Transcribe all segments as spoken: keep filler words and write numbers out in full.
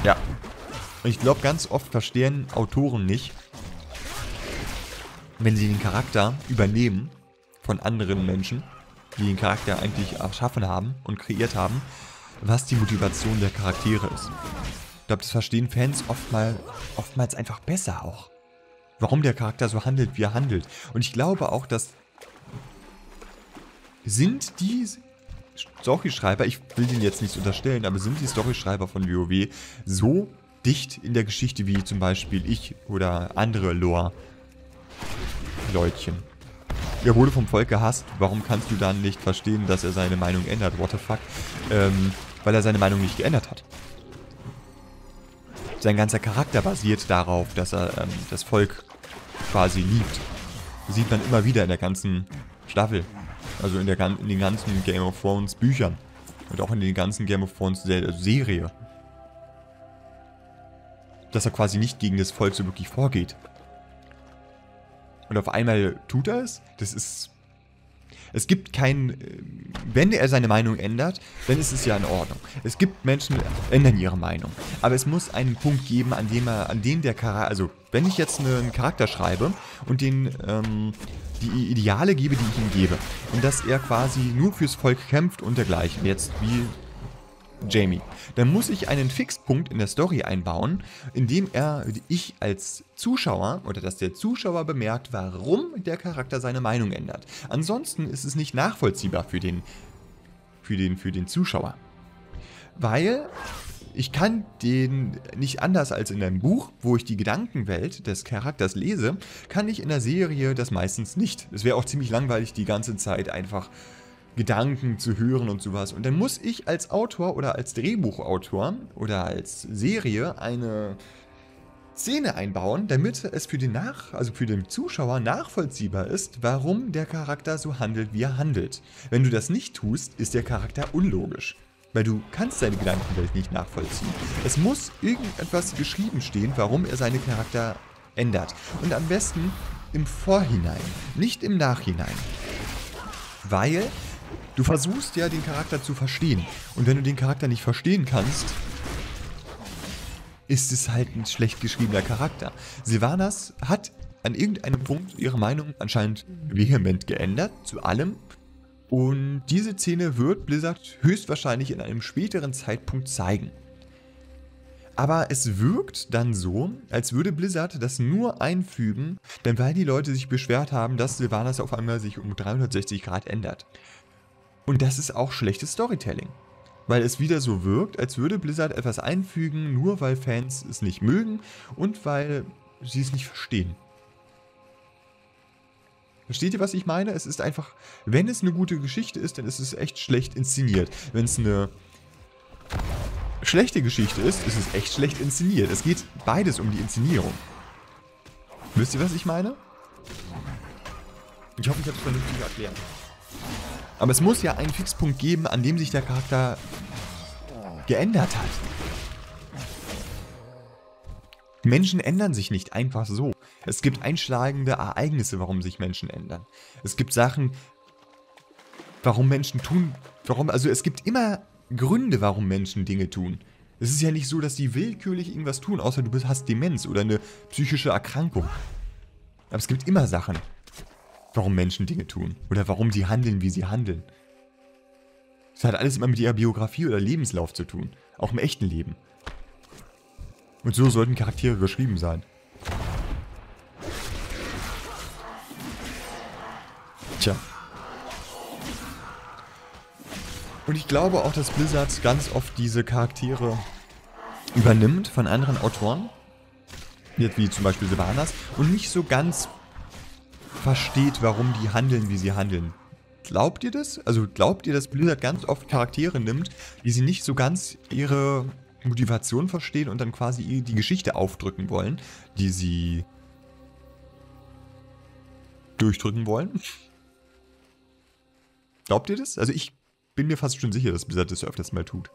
Ja. Und ich glaube, ganz oft verstehen Autoren nicht, wenn sie den Charakter übernehmen von anderen Menschen, die den Charakter eigentlich erschaffen haben und kreiert haben, was die Motivation der Charaktere ist. Ich glaube, das verstehen Fans oftmal, oftmals einfach besser auch. Warum der Charakter so handelt, wie er handelt. Und ich glaube auch, dass sind die Storyschreiber, ich will denen jetzt nichts unterstellen, aber sind die Storyschreiber von WoW so dicht in der Geschichte wie zum Beispiel ich oder andere Lore-Leutchen? Er wurde vom Volk gehasst, warum kannst du dann nicht verstehen, dass er seine Meinung ändert? What the fuck? Ähm, weil er seine Meinung nicht geändert hat. Sein ganzer Charakter basiert darauf, dass er ähm, das Volk quasi liebt. Das sieht man immer wieder in der ganzen Staffel. Also in, der, in den ganzen Game of Thrones Büchern. Und auch in den ganzen Game of Thrones Serie. Dass er quasi nicht gegen das Volk so wirklich vorgeht. Und auf einmal tut er es. Das ist... Es gibt kein... Wenn er seine Meinung ändert, dann ist es ja in Ordnung. Es gibt Menschen, die ändern ihre Meinung. Aber es muss einen Punkt geben, an dem er, an dem der Charakter... Also, wenn ich jetzt einen Charakter schreibe und den... Ähm, die Ideale gebe, die ich ihm gebe. Und dass er quasi nur fürs Volk kämpft und dergleichen. Jetzt wie Jamie. Dann muss ich einen Fixpunkt in der Story einbauen, in dem er, ich als Zuschauer, oder dass der Zuschauer bemerkt, warum der Charakter seine Meinung ändert. Ansonsten ist es nicht nachvollziehbar für den, für den, für den Zuschauer. Weil... Ich kann den nicht anders als in einem Buch, wo ich die Gedankenwelt des Charakters lese, kann ich in der Serie das meistens nicht. Es wäre auch ziemlich langweilig, die ganze Zeit einfach Gedanken zu hören und sowas. Und dann muss ich als Autor oder als Drehbuchautor oder als Serie eine Szene einbauen, damit es für den, Nach also für den Zuschauer nachvollziehbar ist, warum der Charakter so handelt, wie er handelt. Wenn du das nicht tust, ist der Charakter unlogisch. Weil du kannst seine Gedankenwelt nicht nachvollziehen. Es muss irgendetwas geschrieben stehen, warum er seine Charakter ändert. Und am besten im Vorhinein, nicht im Nachhinein. Weil du versuchst ja, den Charakter zu verstehen. Und wenn du den Charakter nicht verstehen kannst, ist es halt ein schlecht geschriebener Charakter. Sylvanas hat an irgendeinem Punkt ihre Meinung anscheinend vehement geändert, zu allem. Und diese Szene wird Blizzard höchstwahrscheinlich in einem späteren Zeitpunkt zeigen. Aber es wirkt dann so, als würde Blizzard das nur einfügen, denn weil die Leute sich beschwert haben, dass Sylvanas auf einmal sich um dreihundertsechzig Grad ändert. Und das ist auch schlechtes Storytelling. Weil es wieder so wirkt, als würde Blizzard etwas einfügen, nur weil Fans es nicht mögen und weil sie es nicht verstehen. Versteht ihr, was ich meine? Es ist einfach, wenn es eine gute Geschichte ist, dann ist es echt schlecht inszeniert. Wenn es eine schlechte Geschichte ist, ist es echt schlecht inszeniert. Es geht beides um die Inszenierung. Wisst ihr, was ich meine? Ich hoffe, ich habe es vernünftig erklärt. Aber es muss ja einen Fixpunkt geben, an dem sich der Charakter geändert hat. Menschen ändern sich nicht einfach so. Es gibt einschlagende Ereignisse, warum sich Menschen ändern. Es gibt Sachen, warum Menschen tun, warum, also es gibt immer Gründe, warum Menschen Dinge tun. Es ist ja nicht so, dass die willkürlich irgendwas tun, außer du hast Demenz oder eine psychische Erkrankung. Aber es gibt immer Sachen, warum Menschen Dinge tun. Oder warum sie handeln, wie sie handeln. Das hat alles immer mit ihrer Biografie oder Lebenslauf zu tun. Auch im echten Leben. Und so sollten Charaktere geschrieben sein. Tja. Und ich glaube auch, dass Blizzard ganz oft diese Charaktere übernimmt von anderen Autoren. Jetzt wie zum Beispiel Sylvanas. Und nicht so ganz versteht, warum die handeln, wie sie handeln. Glaubt ihr das? Also glaubt ihr, dass Blizzard ganz oft Charaktere nimmt, die sie nicht so ganz ihre Motivation verstehen und dann quasi die Geschichte aufdrücken wollen, die sie durchdrücken wollen? Glaubt ihr das? Also ich bin mir fast schon sicher, dass Blizzard das öfters mal tut.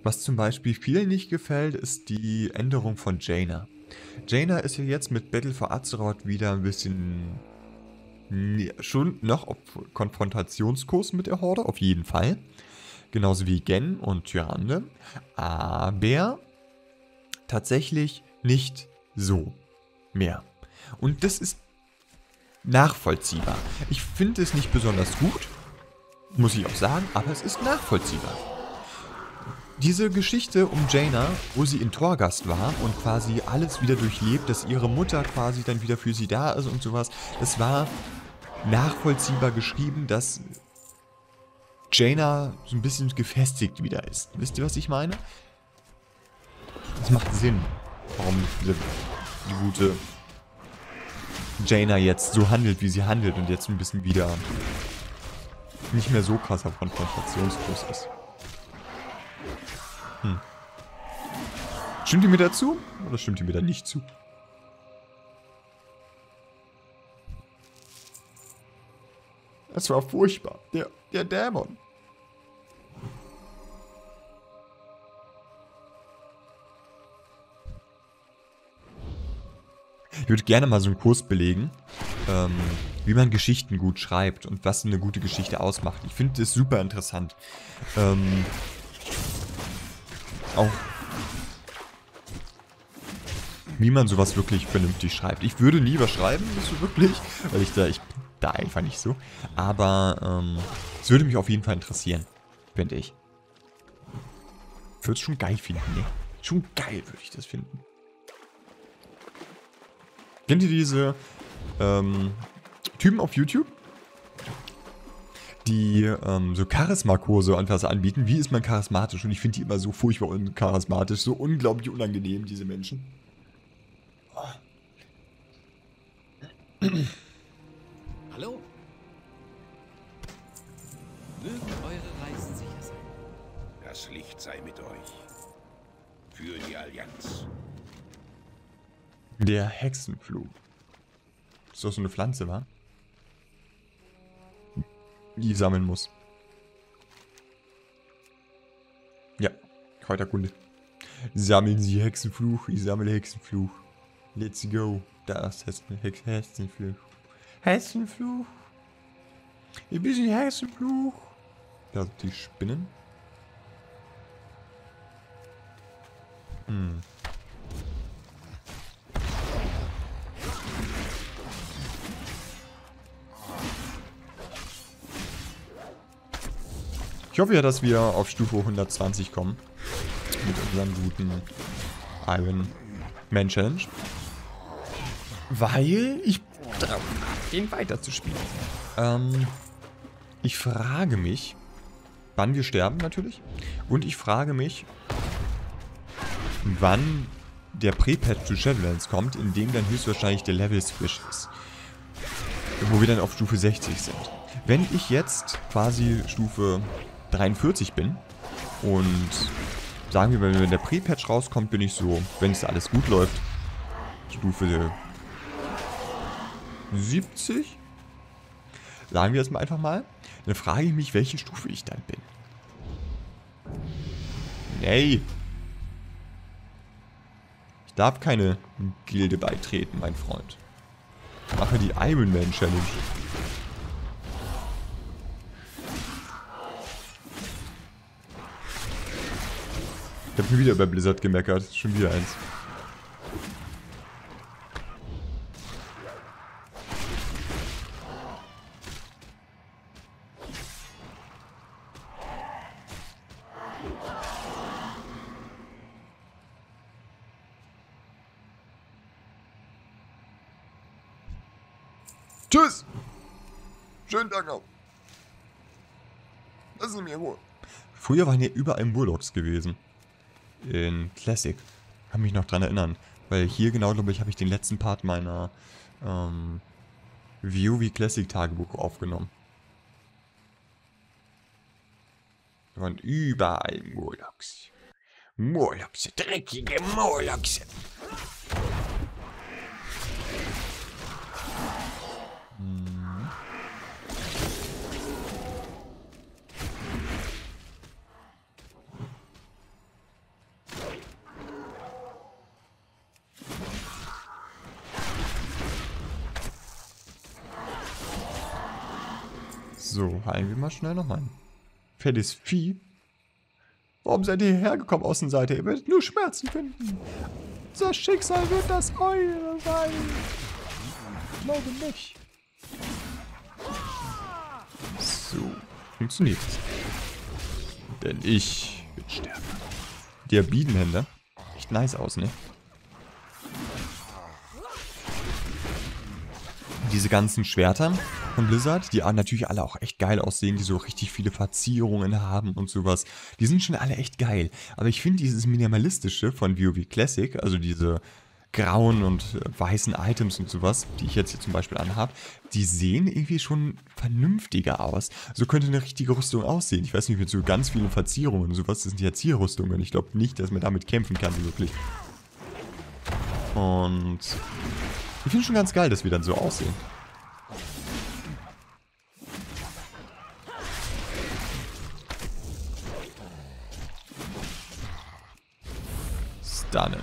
Was zum Beispiel vielen nicht gefällt, ist die Änderung von Jaina. Jaina ist ja jetzt mit Battle for Azeroth wieder ein bisschen... Nee, schon noch auf Konfrontationskurs mit der Horde, auf jeden Fall. Genauso wie Gen und Tyrande. Aber tatsächlich nicht so mehr. Und das ist nachvollziehbar. Ich finde es nicht besonders gut, muss ich auch sagen, aber es ist nachvollziehbar. Diese Geschichte um Jaina, wo sie in Torghast war und quasi alles wieder durchlebt, dass ihre Mutter quasi dann wieder für sie da ist und sowas, das war nachvollziehbar geschrieben, dass Jaina so ein bisschen gefestigt wieder ist. Wisst ihr, was ich meine? Das macht Sinn, warum die, die gute Jaina jetzt so handelt, wie sie handelt und jetzt ein bisschen wieder nicht mehr so krasser Konfrontationskurs ist. Hm. Stimmt ihr mir dazu? Oder stimmt ihr mir da nicht zu? Das war furchtbar. Der, der Dämon. Ich würde gerne mal so einen Kurs belegen, ähm, wie man Geschichten gut schreibt und was eine gute Geschichte ausmacht. Ich finde das super interessant. Ähm, auch wie man sowas wirklich vernünftig schreibt. Ich würde lieber schreiben, nicht so wirklich, weil ich da, ich bin da einfach nicht so. Aber ähm, es würde mich auf jeden Fall interessieren, finde ich. Ich würde es schon geil finden, ne? Schon geil würde ich das finden. Kennt ihr diese ähm, Typen auf YouTube, die ähm, so Charisma-Kurse und was anbieten? Wie ist man charismatisch? Und ich finde die immer so furchtbar uncharismatisch, so unglaublich unangenehm, diese Menschen. Oh. Hallo? Mögen eure Reisen sicher sein. Das Licht sei mit euch. Für die Allianz. Der Hexenfluch. Ist doch so eine Pflanze, wa? Die ich sammeln muss. Ja, Kräuterkunde. Sammeln Sie Hexenfluch, ich sammle Hexenfluch. Let's go. Das ist Hex Hexenfluch. Hexenfluch. Ein bisschen Hexenfluch. Da sind die Spinnen. Hm. Ich hoffe ja, dass wir auf Stufe hundertzwanzig kommen. Mit unserem guten Iron Man Challenge. Weil ich drauf den weiterzuspielen. Ähm, ich frage mich, wann wir sterben natürlich. Und ich frage mich, wann der Pre-Patch zu Shadowlands kommt, in dem dann höchstwahrscheinlich der Level-Switch ist. Wo wir dann auf Stufe sechzig sind. Wenn ich jetzt quasi Stufe dreiundvierzig bin und sagen wir, wenn der Pre-Patch rauskommt, bin ich so, wenn es alles gut läuft, Stufe siebzig. Sagen wir es mal einfach mal. Dann frage ich mich, welche Stufe ich dann bin. Nee. Ich darf keine Gilde beitreten, mein Freund. Ich mache die Iron Man Challenge. Ich hab mir wieder bei Blizzard gemeckert. Schon wieder eins. Tschüss! Schönen Tag noch. Lassen Sie mir in Ruhe. Früher waren hier überall Murlocs gewesen. In Classic. Kann mich noch dran erinnern. Weil hier genau, glaube ich, habe ich den letzten Part meiner ähm, WoW Classic Tagebuch aufgenommen. Da waren überall Murlocs. Murlocs, dreckige Murlocs. Hm. So, heilen wir mal schnell noch mein fettes Vieh. Warum seid ihr hierher gekommen, Außenseiter? Ihr werdet nur Schmerzen finden. Das Schicksal wird das eure sein. Ich glaube nicht. So, funktioniert es. Denn ich bin stärker. Der Biedenhänder. Echt nice aus, ne? Diese ganzen Schwerter von Blizzard, die natürlich alle auch echt geil aussehen, die so richtig viele Verzierungen haben und sowas. Die sind schon alle echt geil. Aber ich finde dieses Minimalistische von WoW Classic, also diese grauen und weißen Items und sowas, die ich jetzt hier zum Beispiel anhabe, die sehen irgendwie schon vernünftiger aus. So könnte eine richtige Rüstung aussehen. Ich weiß nicht, mit so ganz vielen Verzierungen und sowas, das sind ja Zierrüstungen. Ich glaube nicht, dass man damit kämpfen kann, wirklich. Und ich finde schon ganz geil, dass wir dann so aussehen. Stunnen.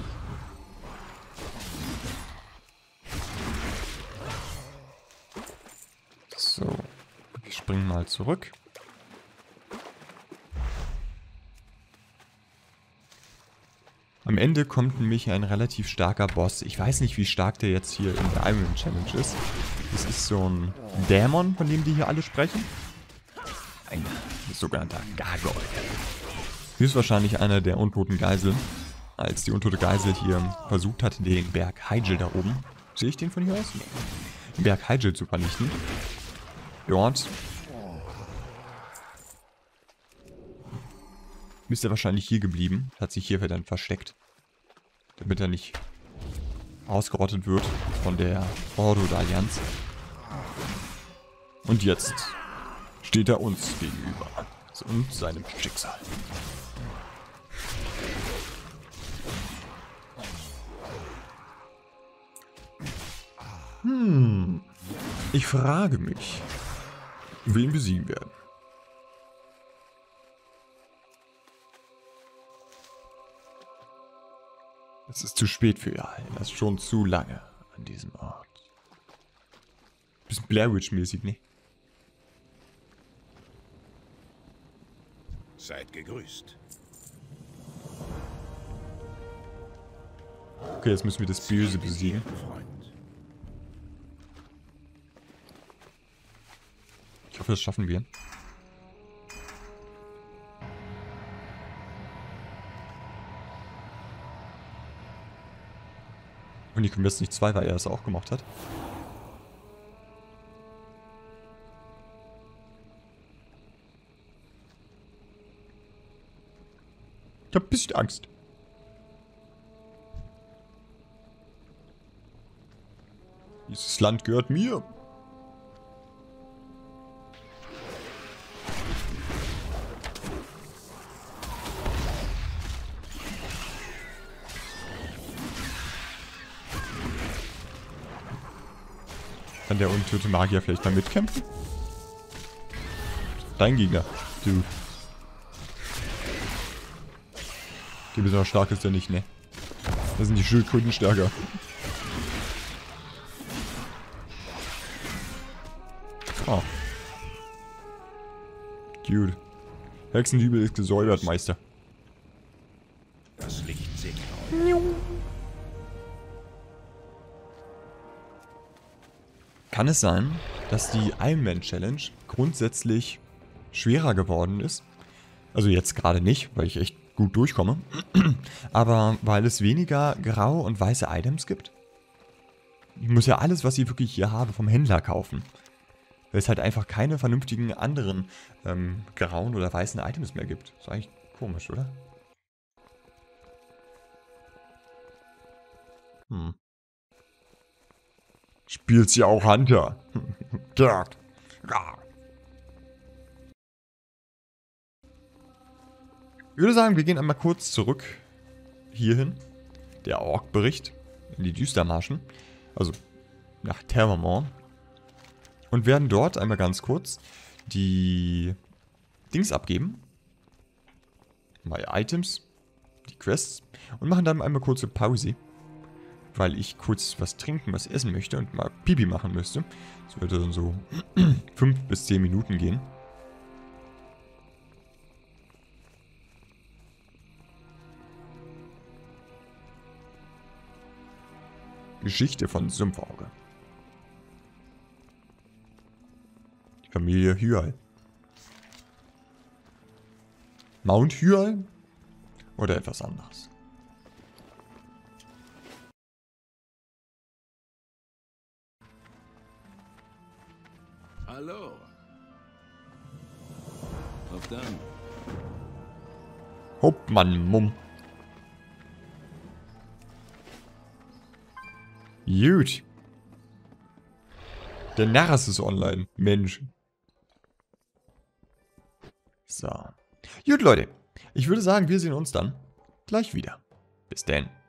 So, wir springen mal zurück. Am Ende kommt nämlich ein relativ starker Boss. Ich weiß nicht, wie stark der jetzt hier in der Iron Challenge ist. Das ist so ein Dämon, von dem die hier alle sprechen. Ein sogenannter Gargoyle. Höchstwahrscheinlich einer der untoten Geiseln. Als die untote Geisel hier versucht hat, den Berg Hyjal da oben. Sehe ich den von hier aus? Nee. Den Berg Hyjal zu vernichten. Dort ist er wahrscheinlich hier geblieben. Hat sich hier dann versteckt. Damit er nicht ausgerottet wird von der Ordo der Allianz. Und jetzt steht er uns gegenüber. Und seinem Schicksal. Hm. Ich frage mich, wen besiegen werden. Es ist zu spät für ihr Heilen. Das ist schon zu lange an diesem Ort. Bisschen Blair Witch-mäßig, ne? Seid gegrüßt. Okay, jetzt müssen wir das Böse besiegen. Freund. Ich hoffe, das schaffen wir. Und die können wir jetzt nicht zwei, weil er es auch gemacht hat. Ich hab ein bisschen Angst. Dieses Land gehört mir. Kann der untöte Magier vielleicht mal mitkämpfen? Dein Gegner, du. Okay, besonders stark ist der nicht, ne? Da sind die Schildkröten stärker. Oh. Gut. Hexendiebel ist gesäubert, Meister. Das Licht segne euch. Kann es sein, dass die Iron Man Challenge grundsätzlich schwerer geworden ist? Also jetzt gerade nicht, weil ich echt gut durchkomme. Aber weil es weniger graue und weiße Items gibt? Ich muss ja alles, was ich wirklich hier habe, vom Händler kaufen. Weil es halt einfach keine vernünftigen anderen ähm, grauen oder weißen Items mehr gibt. Ist eigentlich komisch, oder? Hm. Spielt's ja auch Hunter. Gesagt. Ja. Ich würde sagen, wir gehen einmal kurz zurück hierhin. Der Ork-Bericht in die Düstermarschen. Also nach Terramon. Und werden dort einmal ganz kurz die Dings abgeben. Mal Items. Die Quests. Und machen dann einmal kurze Pause. weil ich kurz was trinken, was essen möchte und mal Pipi machen müsste. Das würde dann so fünf bis zehn Minuten gehen. Geschichte von Sumpfauge. Die Familie Hyal. Mount Hyal? Oder etwas anderes? Hallo. Auf dann. Hopp, Mann, Mumm. Gut. Der Narras ist online. Mensch. So. Gut, Leute. Ich würde sagen, wir sehen uns dann gleich wieder. Bis denn.